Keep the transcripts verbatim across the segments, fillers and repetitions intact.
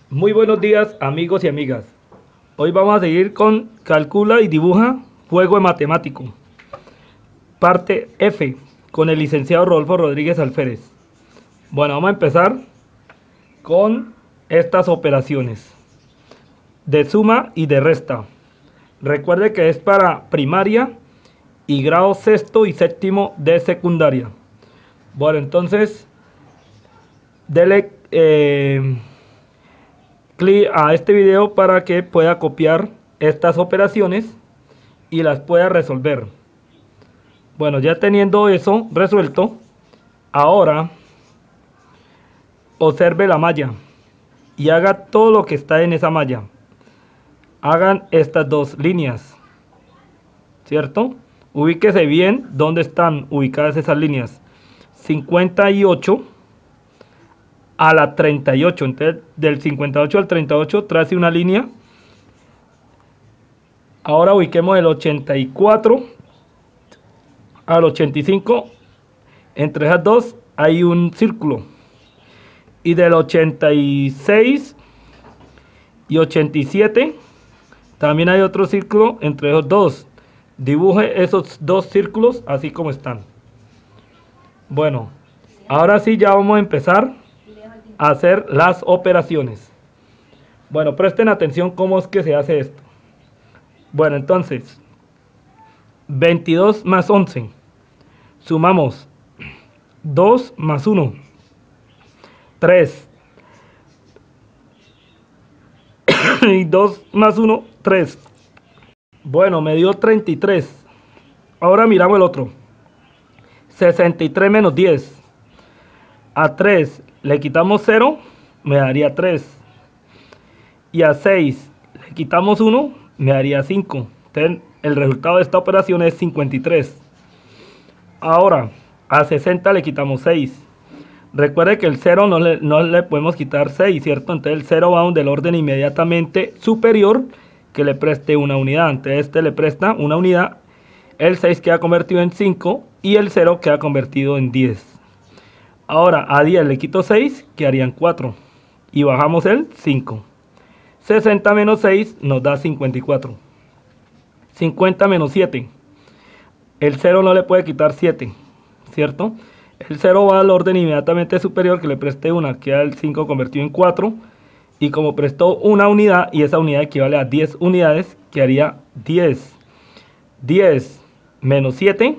Muy buenos días, amigos y amigas. Hoy vamos a seguir con Calcula y dibuja juego matemático. Parte F, con el licenciado Rodolfo Rodríguez Alférez. Bueno, vamos a empezar con estas operaciones de suma y de resta. Recuerde que es para primaria y grado sexto y séptimo de secundaria. Bueno, entonces, dele eh, clic a este video para que pueda copiar estas operaciones y las pueda resolver. Bueno, ya teniendo eso resuelto, ahora observe la malla y haga todo lo que está en esa malla. Hagan estas dos líneas, ¿cierto? Ubíquese bien dónde están ubicadas esas líneas. cincuenta y ocho a la treinta y ocho. Entonces, del cincuenta y ocho al treinta y ocho trace una línea. Ahora ubiquemos el ochenta y cuatro al ochenta y cinco. Entre esas dos hay un círculo. Y del ochenta y seis y ochenta y siete también hay otro círculo entre esos dos. Dibuje esos dos círculos así como están. Bueno, ahora sí ya vamos a empezar a hacer las operaciones. Bueno, presten atención cómo es que se hace esto. Bueno, entonces, veintidós más once. Sumamos dos más uno. tres. Y dos más uno, tres. Bueno, me dio treinta y tres. Ahora miramos el otro. sesenta y tres menos diez. A tres le quitamos cero, me daría tres. Y a seis le quitamos uno, me daría cinco. Entonces, el resultado de esta operación es cincuenta y tres. Ahora, a sesenta le quitamos seis. Recuerde que el cero no le, no le podemos quitar seis, ¿cierto? Entonces el cero va del orden inmediatamente superior que le preste una unidad. Entonces este le presta una unidad, el seis queda convertido en cinco y el cero queda convertido en diez. Ahora a diez le quito seis, quedarían cuatro y bajamos el cinco. sesenta menos seis nos da cincuenta y cuatro. cincuenta menos siete. El cero no le puede quitar siete, ¿cierto? El cero va al orden inmediatamente superior que le preste una, queda el cinco convertido en cuatro. Y como prestó una unidad y esa unidad equivale a diez unidades, quedaría diez. diez menos siete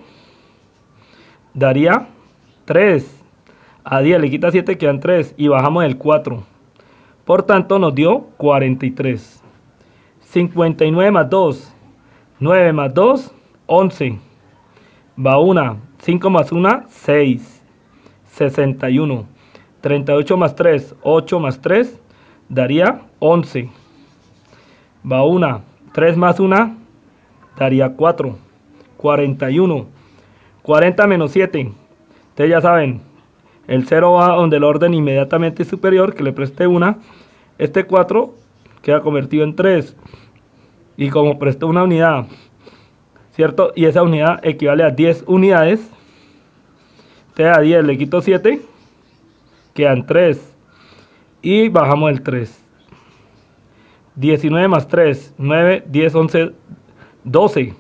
daría tres. A diez le quita siete, quedan tres y bajamos el cuatro. Por tanto nos dio cuarenta y tres. cincuenta y nueve más dos. nueve más dos, once. Va una. cinco más uno, seis. sesenta y uno. treinta y ocho más tres, ocho más tres, daría once. Va una. tres más uno, daría cuatro. cuarenta y uno. cuarenta menos siete. Ustedes ya saben, el cero va donde el orden inmediatamente superior, que le preste una. Este cuatro queda convertido en tres. Y como prestó una unidad, ¿cierto? Y esa unidad equivale a diez unidades. Entonces a diez le quito siete, quedan tres. Y bajamos el tres. diecinueve más tres, nueve, diez, once, doce.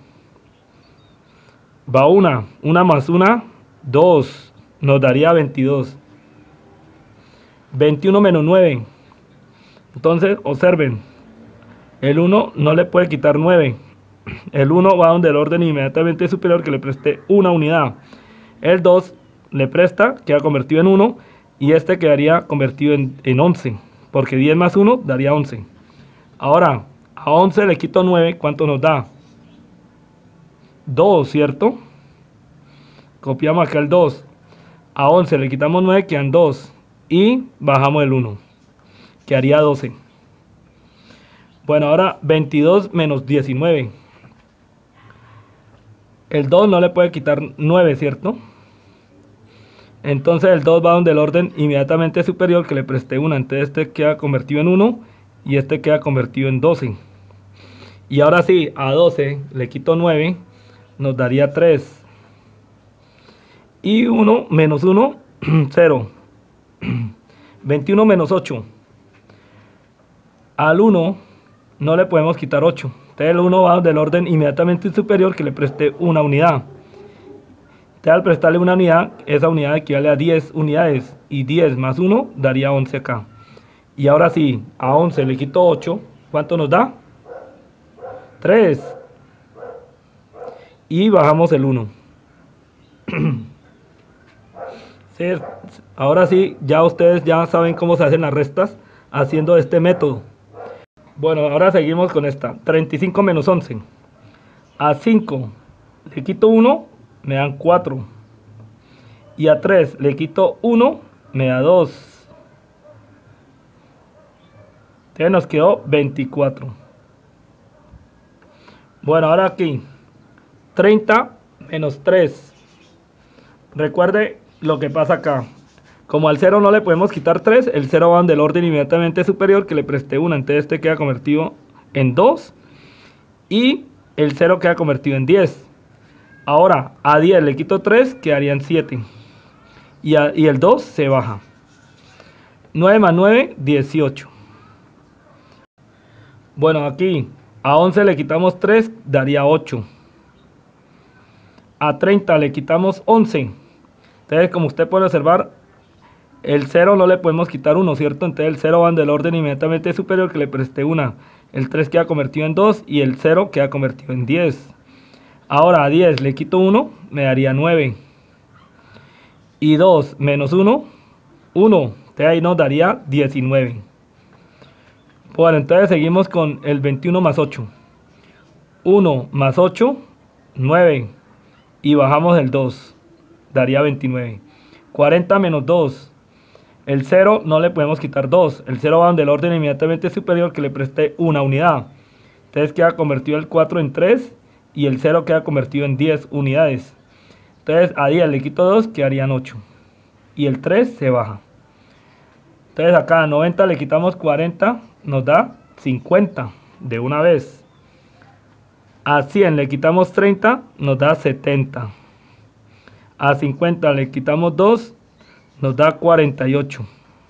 Va una. una más uno, dos. Nos daría veintidós. veintiuno menos nueve. Entonces, observen. El uno no le puede quitar nueve. El uno va donde el orden inmediatamente superior que le preste una unidad. El dos le presta, queda convertido en uno. Y este quedaría convertido en, en once. Porque diez más uno daría once. Ahora, a once le quito nueve. ¿Cuánto nos da? dos, ¿cierto? Copiamos acá el dos. A once le quitamos nueve, quedan dos. Y bajamos el uno. Quedaría doce. Bueno, ahora veintidós menos diecinueve. El dos no le puede quitar nueve, ¿cierto? Entonces el dos va donde el orden inmediatamente superior que le presté una. Entonces este queda convertido en uno y este queda convertido en doce. Y ahora sí, a doce le quito nueve, nos daría tres. Y uno menos uno, cero. veintiuno menos ocho. Al uno no le podemos quitar ocho. Entonces el uno va del orden inmediatamente superior que le preste una unidad. Entonces al prestarle una unidad, esa unidad equivale a diez unidades. Y diez más uno daría once acá. Y ahora sí, a once le quito ocho. ¿Cuánto nos da? tres. Y bajamos el uno. Sí, ahora sí, ya ustedes ya saben cómo se hacen las restas haciendo este método. Bueno, ahora seguimos con esta. treinta y cinco menos once. A cinco le quito uno, me dan cuatro. Y a tres le quito uno, me da dos. Entonces nos quedó veinticuatro. Bueno, ahora aquí. treinta menos tres. Recuerde lo que pasa acá. Como al cero no le podemos quitar tres, el cero va del orden inmediatamente superior que le presté una. Entonces este queda convertido en dos. Y el cero queda convertido en diez. Ahora a diez le quito tres, quedarían siete. Y, a, y el dos se baja. nueve más nueve, dieciocho. Bueno, aquí a once le quitamos tres, daría ocho. A treinta le quitamos once. Entonces, como usted puede observar, el cero no le podemos quitar uno, ¿cierto? Entonces el cero va del orden inmediatamente superior que le presté una. El tres queda convertido en dos y el cero queda convertido en diez. Ahora a diez le quito uno, me daría nueve. Y dos menos uno, uno. Entonces ahí nos daría diecinueve. Bueno, entonces seguimos con el veintiuno más ocho. uno más ocho, nueve. Y bajamos el dos, daría veintinueve. cuarenta menos dos. El cero no le podemos quitar dos. El cero va del orden inmediatamente superior que le presté una unidad. Entonces queda convertido el cuatro en tres y el cero queda convertido en diez unidades. Entonces a diez le quito dos, quedarían ocho. Y el tres se baja. Entonces acá a noventa le quitamos cuarenta, nos da cincuenta de una vez. A cien le quitamos treinta, nos da setenta. A cincuenta le quitamos dos, nos da cuarenta y ocho.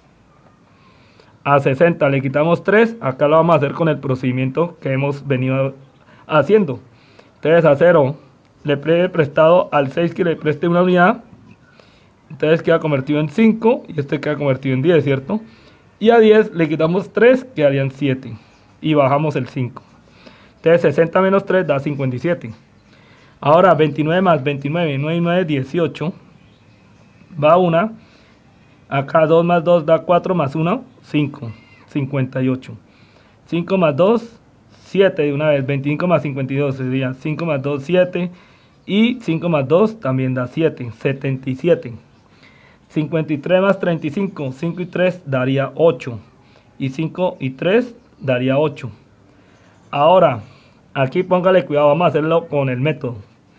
A sesenta le quitamos tres, acá lo vamos a hacer con el procedimiento que hemos venido haciendo. Entonces a cero le he prestado al seis que le preste una unidad, entonces queda convertido en cinco y este queda convertido en diez, ¿cierto? Y a diez le quitamos tres, quedarían siete y bajamos el cinco. Entonces sesenta menos tres da cincuenta y siete. Ahora veintinueve más veintinueve, nueve y nueve, dieciocho. Va una. Acá dos más dos da cuatro más uno, cinco. cincuenta y ocho. cinco más dos, siete de una vez. veinticinco más cincuenta y dos sería cinco más dos, siete. Y cinco más dos también da siete. setenta y siete. cincuenta y tres más treinta y cinco. cinco y tres daría ocho. Y cinco y tres daría ocho. Ahora, aquí póngale cuidado, vamos a hacerlo con el método.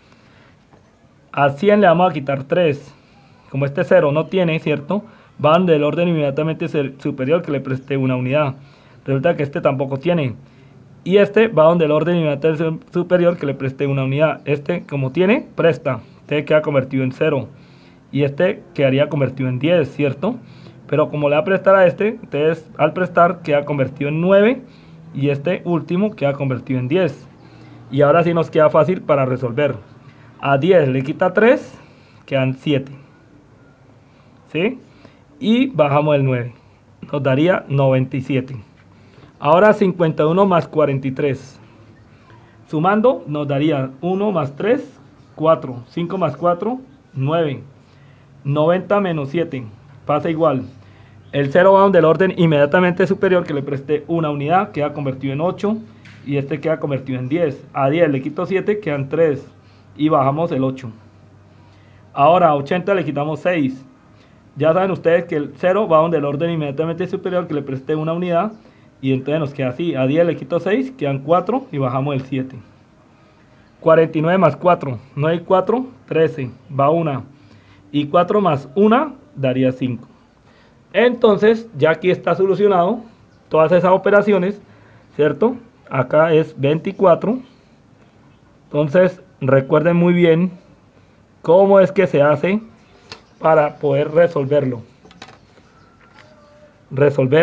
A cien le vamos a quitar tres. Como este cero no tiene, ¿cierto? Van del orden inmediatamente superior que le presté una unidad. Resulta que este tampoco tiene. Y este va donde el orden inmediatamente superior que le presté una unidad. Este, como tiene, presta. Este queda convertido en cero. Y este quedaría convertido en diez, ¿cierto? Pero como le va a prestar a este, entonces al prestar queda convertido en nueve. Y este último queda convertido en diez. Y ahora sí nos queda fácil para resolver. A diez le quita tres, quedan siete. ¿Sí? Y bajamos el nueve. Nos daría noventa y siete. Ahora cincuenta y uno más cuarenta y tres. Sumando nos daría uno más tres, cuatro. cinco más cuatro, nueve. noventa menos siete. Pasa igual. El cero va del orden inmediatamente superior que le presté una unidad. Queda convertido en ocho. Y este queda convertido en diez. A diez le quito siete, quedan tres. Y bajamos el ocho. Ahora a ochenta le quitamos seis. Ya saben ustedes que el cero va donde el orden inmediatamente superior que le presté una unidad. Y entonces nos queda así. A diez le quito seis, quedan cuatro y bajamos el siete. cuarenta y nueve más cuatro. nueve y cuatro, trece. Va una. Y cuatro más uno daría cinco. Entonces ya aquí está solucionado todas esas operaciones, ¿cierto? Acá es veinticuatro. Entonces recuerden muy bien cómo es que se hace para poder resolverlo. Resolver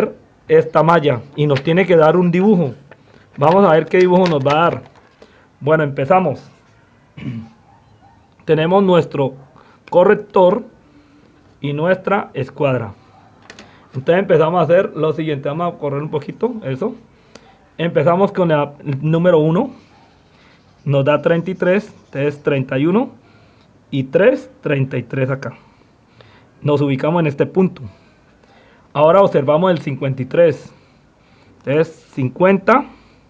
esta malla y nos tiene que dar un dibujo. Vamos a ver qué dibujo nos va a dar. Bueno, empezamos. Tenemos nuestro corrector y nuestra escuadra. Entonces empezamos a hacer lo siguiente. Vamos a correr un poquito eso. Empezamos con el número uno. Nos da treinta y tres. Entonces treinta y uno y tres, treinta y tres acá. Nos ubicamos en este punto. Ahora observamos el cincuenta y tres. Entonces cincuenta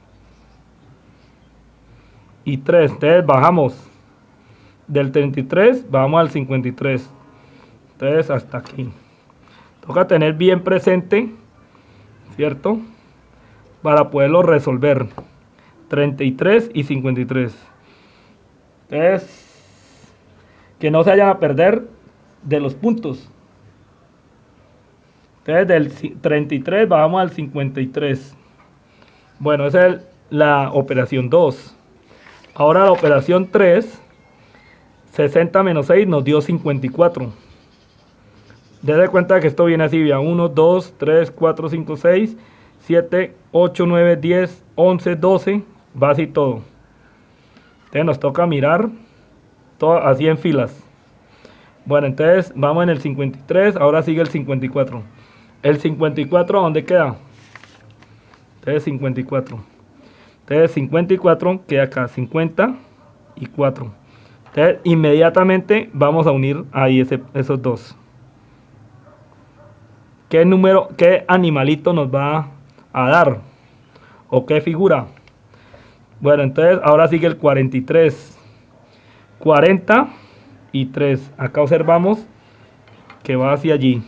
y tres. Entonces bajamos del treinta y tres, bajamos al cincuenta y tres. Entonces hasta aquí. Toca tener bien presente, ¿cierto? Para poderlo resolver. treinta y tres y cincuenta y tres. Entonces, que no se vayan a perder de los puntos. Entonces del treinta y tres bajamos al cincuenta y tres. Bueno, esa es la operación dos. Ahora la operación tres, sesenta menos seis nos dio cincuenta y cuatro. Dese cuenta que esto viene así, vea, uno, dos, tres, cuatro, cinco, seis, siete, ocho, nueve, diez, once, doce, va así todo. Entonces nos toca mirar todo así en filas. Bueno, entonces vamos en el cincuenta y tres, ahora sigue el cincuenta y cuatro. El cincuenta y cuatro, ¿dónde queda? Entonces cincuenta y cuatro. Entonces cincuenta y cuatro queda acá, cincuenta y cuatro. Entonces inmediatamente vamos a unir ahí ese, esos dos. ¿Qué número, qué animalito nos va a dar? ¿O qué figura? Bueno, entonces ahora sigue el cuarenta y tres. cuarenta y tres. Acá observamos que va hacia allí.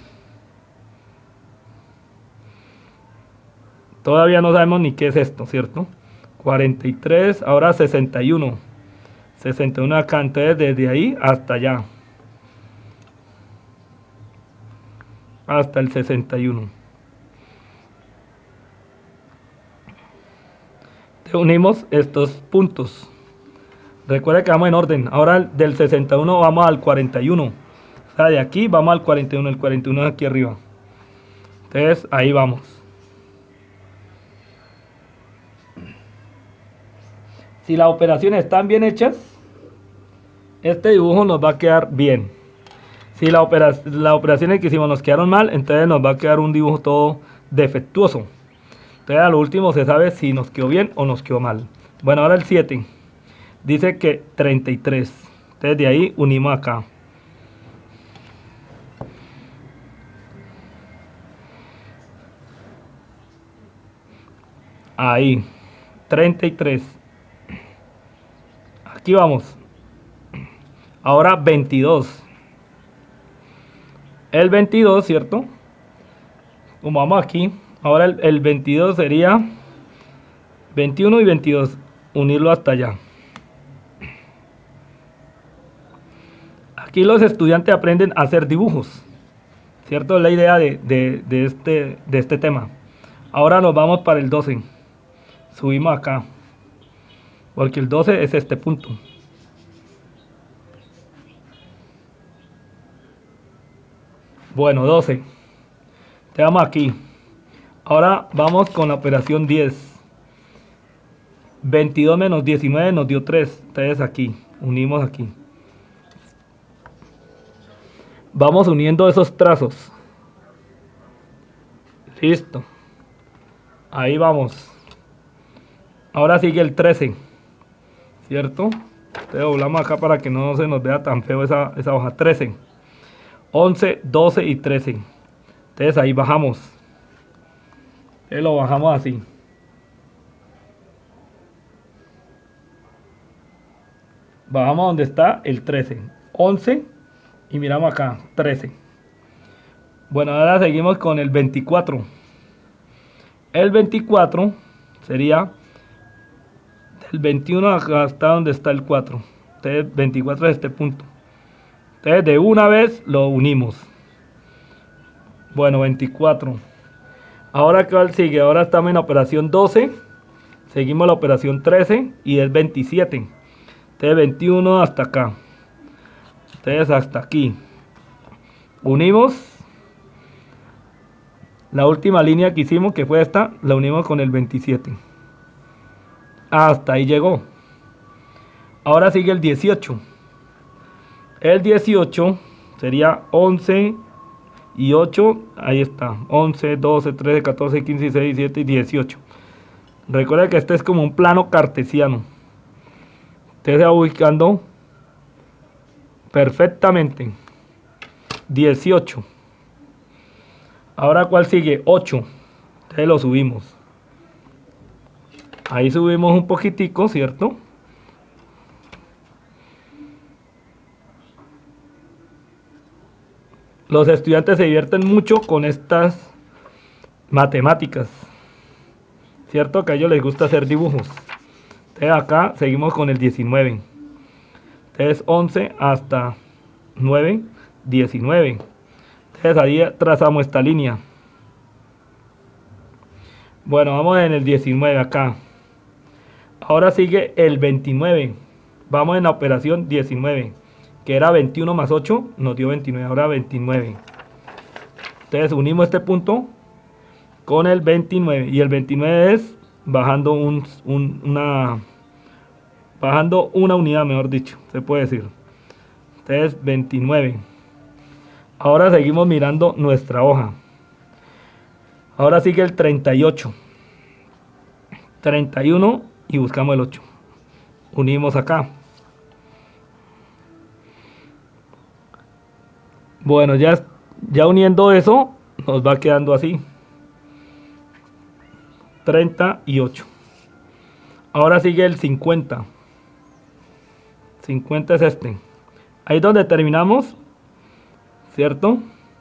Todavía no sabemos ni qué es esto, ¿cierto? cuarenta y tres, ahora sesenta y uno. sesenta y uno acá, entonces desde ahí hasta allá. Hasta el sesenta y uno. Unimos estos puntos. Recuerda que vamos en orden. Ahora del sesenta y uno vamos al cuarenta y uno. O sea, de aquí vamos al cuarenta y uno. El cuarenta y uno es aquí arriba. Entonces ahí vamos. Si las operaciones están bien hechas, este dibujo nos va a quedar bien. Si la opera, las operaciones que hicimos nos quedaron mal, entonces nos va a quedar un dibujo todo defectuoso. Entonces a lo último se sabe si nos quedó bien o nos quedó mal. Bueno, ahora el siete. Dice que treinta y tres. Entonces de ahí unimos acá. Ahí. treinta y tres. Aquí vamos. Ahora veintidós. El veintidós, ¿cierto? Como vamos aquí. Ahora el, el veintidós sería veintiuno y veintidós. Unirlo hasta allá. Aquí los estudiantes aprenden a hacer dibujos, ¿cierto? Es la idea de, de, de, este, de este tema. Ahora nos vamos para el doce. Subimos acá, porque el doce es este punto. Bueno, doce. Te vamos aquí. Ahora vamos con la operación diez. veintidós menos diecinueve nos dio tres. Entonces aquí, unimos aquí. Vamos uniendo esos trazos. Listo. Ahí vamos. Ahora sigue el trece. ¿Cierto? Entonces doblamos acá para que no se nos vea tan feo esa, esa hoja. trece. once, doce y trece. Entonces ahí bajamos. Entonces lo bajamos así. Bajamos donde está el trece. once. Y miramos acá, trece. Bueno, ahora seguimos con el veinticuatro. El veinticuatro sería del veintiuno hasta donde está el cuatro. Entonces veinticuatro es este punto. Entonces de una vez lo unimos. Bueno, veinticuatro. Ahora cuál sigue, ahora estamos en la operación doce. Seguimos la operación trece y es veintisiete. Entonces veintiuno hasta acá. Entonces hasta aquí. Unimos. La última línea que hicimos, que fue esta, la unimos con el veintisiete. Hasta ahí llegó. Ahora sigue el dieciocho. El dieciocho sería once y ocho. Ahí está. once, doce, trece, catorce, quince, dieciséis, diecisiete y dieciocho. Recuerda que este es como un plano cartesiano. Usted se va ubicando perfectamente. dieciocho. Ahora, ¿cuál sigue? ocho. Entonces lo subimos. Ahí subimos un poquitico, ¿cierto? Los estudiantes se divierten mucho con estas matemáticas, ¿cierto? Que a ellos les gusta hacer dibujos. Entonces acá seguimos con el diecinueve. Entonces once hasta nueve, diecinueve. Entonces ahí trazamos esta línea. Bueno, vamos en el diecinueve acá. Ahora sigue el veintinueve. Vamos en la operación diecinueve, que era veintiuno más ocho, nos dio veintinueve, ahora veintinueve. Entonces unimos este punto con el veintinueve, y el veintinueve es bajando un, un, una bajando una unidad, mejor dicho, se puede decir. Entonces veintinueve. Ahora seguimos mirando nuestra hoja. Ahora sigue el treinta y ocho. treinta y uno y buscamos el ocho. Unimos acá. Bueno, ya, ya uniendo eso, nos va quedando así. treinta y ocho. Ahora sigue el cincuenta. cincuenta es este. Ahí es donde terminamos, ¿cierto?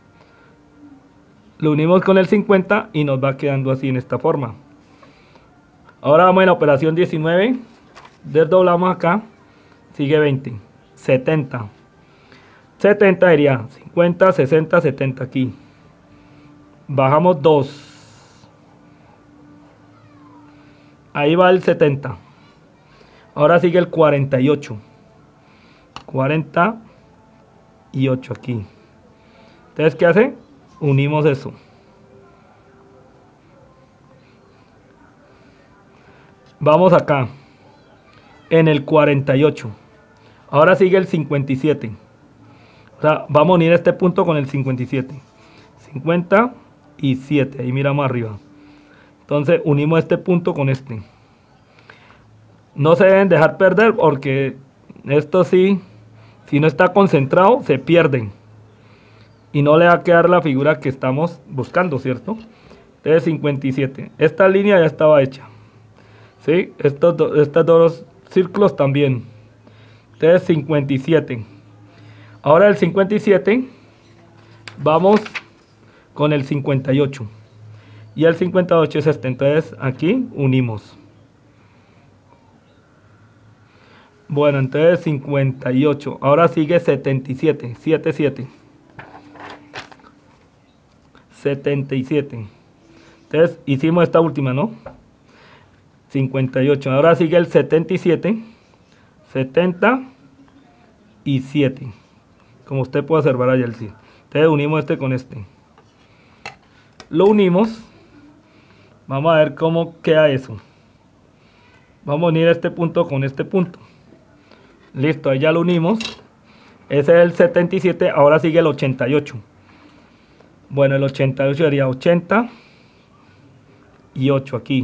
Lo unimos con el cincuenta y nos va quedando así en esta forma. Ahora vamos en la operación diecinueve. Desdoblamos acá. Sigue veinte. setenta. setenta sería cincuenta, sesenta, setenta aquí. Bajamos dos. Ahí va el setenta. Ahora sigue el cuarenta y ocho. cuarenta y ocho aquí. Entonces, ¿qué hace? Unimos eso. Vamos acá. En el cuarenta y ocho. Ahora sigue el cincuenta y siete. O sea, vamos a unir este punto con el cincuenta y siete. cincuenta y siete. Ahí miramos arriba. Entonces, unimos este punto con este. No se deben dejar perder porque esto sí, si no está concentrado, se pierden. Y no le va a quedar la figura que estamos buscando, ¿cierto? Entonces, cincuenta y siete. Esta línea ya estaba hecha. ¿Sí? Estos, do, estos dos círculos también. Entonces, cincuenta y siete. Ahora el cincuenta y siete, vamos con el cincuenta y ocho. Y el cincuenta y ocho es este. Entonces, aquí unimos. Bueno, entonces cincuenta y ocho. Ahora sigue setenta y siete. setenta y siete. setenta y siete. Entonces hicimos esta última, ¿no? cincuenta y ocho. Ahora sigue el setenta y siete. setenta y siete. Como usted puede observar allá el sí. Entonces unimos este con este. Lo unimos. Vamos a ver cómo queda eso. Vamos a unir este punto con este punto. Listo, ahí ya lo unimos. Ese es el setenta y siete. Ahora sigue el ochenta y ocho. Bueno, el ochenta y ocho sería ochenta y ocho aquí.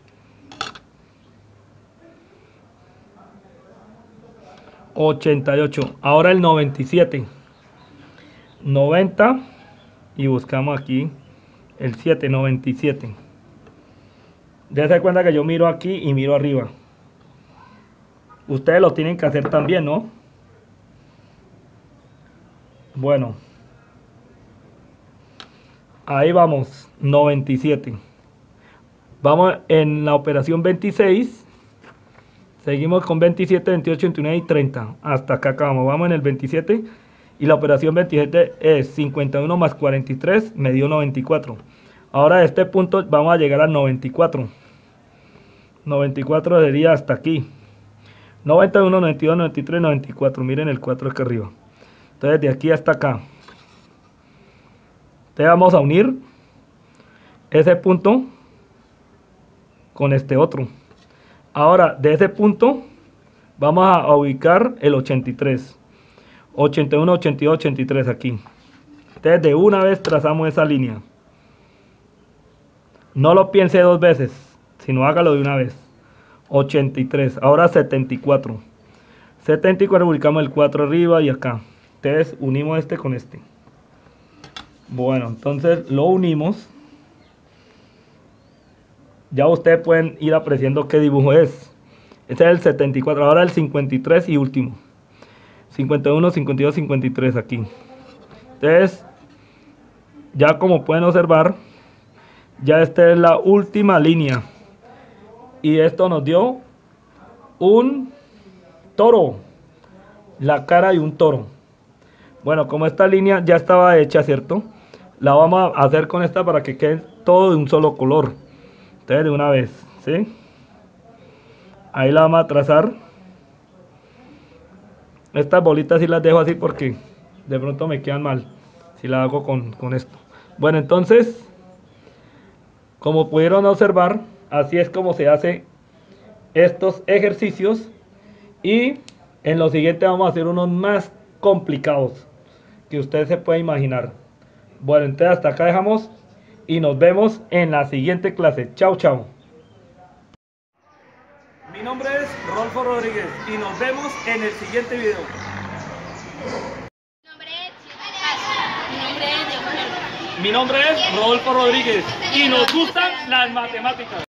ochenta y ocho. Ahora el noventa y siete. noventa y buscamos aquí el siete, noventa y siete. Dense cuenta que yo miro aquí y miro arriba. Ustedes lo tienen que hacer también, ¿no? Bueno. Ahí vamos, noventa y siete. Vamos en la operación veintiséis. Seguimos con veintisiete, veintiocho, veintinueve y treinta. Hasta acá acabamos. Vamos en el veintisiete. Y la operación veintisiete es cincuenta y uno más cuarenta y tres, me dio noventa y cuatro. Ahora de este punto vamos a llegar al noventa y cuatro. noventa y cuatro sería hasta aquí. noventa y uno, noventa y dos, noventa y tres, noventa y cuatro. Miren el cuatro acá arriba. Entonces de aquí hasta acá. Entonces vamos a unir. ese punto con este otro. Ahora, de ese punto vamos a ubicar el ochenta y tres. ochenta y uno, ochenta y dos, ochenta y tres aquí. Entonces de una vez trazamos esa línea. No lo piense dos veces, sino hágalo de una vez. ochenta y tres, ahora setenta y cuatro. setenta y cuatro, ubicamos el cuatro arriba y acá. Entonces unimos este con este. Bueno, entonces lo unimos. Ya ustedes pueden ir apreciando qué dibujo es. Este es el setenta y cuatro, ahora el cincuenta y tres y último. cincuenta y uno, cincuenta y dos, cincuenta y tres aquí. Entonces, ya como pueden observar, ya esta es la última línea. Y esto nos dio un toro. La cara de un toro. Bueno, como esta línea ya estaba hecha, ¿cierto? La vamos a hacer con esta para que quede todo de un solo color. Entonces de una vez, ¿sí? Ahí la vamos a trazar. Estas bolitas sí las dejo así porque de pronto me quedan mal si la hago con, con esto. Bueno, entonces, como pudieron observar, así es como se hace estos ejercicios. Y en lo siguiente vamos a hacer unos más complicados que usted se puede imaginar. Bueno, entonces hasta acá dejamos y nos vemos en la siguiente clase. Chao, chao. Mi nombre es Rolfo Rodríguez y nos vemos en el siguiente video. Mi nombre es Rodolfo Rodríguez y nos gustan las matemáticas.